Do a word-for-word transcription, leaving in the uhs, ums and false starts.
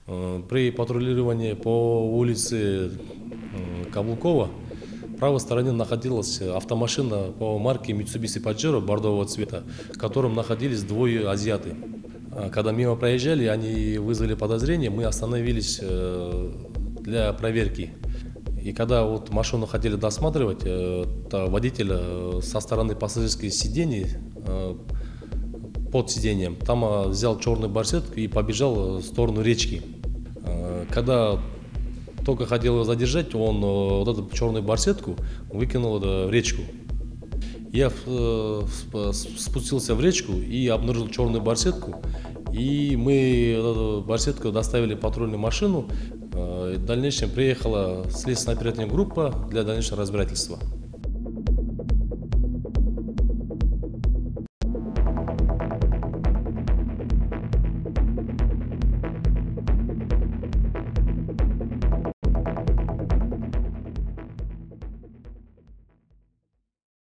При патрулировании по улице Каблукова в правой стороне находилась автомашина по марке Mitsubishi Pajero бордового цвета, в котором находились двое азиаты. Когда мимо проезжали, они вызвали подозрение, мы остановились для проверки. И когда вот машину хотели досматривать, водитель со стороны пассажирских сидений под сиденьем там взял черную барсетку и побежал в сторону речки. Когда только хотел его задержать, он вот эту черную барсетку выкинул в речку. Я спустился в речку и обнаружил черную барсетку. И мы эту барсетку доставили в патрульную машину. В дальнейшем приехала следственно-оперативная группа для дальнейшего разбирательства.